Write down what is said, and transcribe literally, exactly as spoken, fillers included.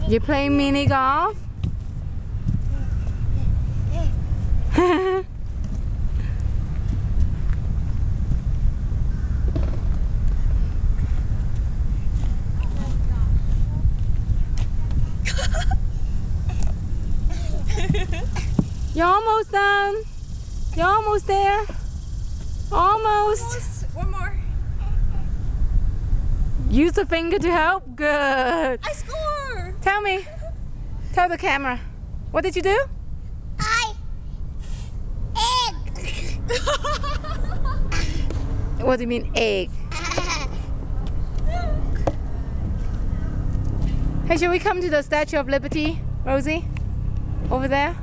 You playing mini golf? You're almost done. You're almost there. Almost. Almost. One more. Use the finger to help. Good. I score. Tell me. Tell the camera. What did you do? I egg. What do you mean egg? Hey, shall we come to the Statue of Liberty, Rosie? Over there?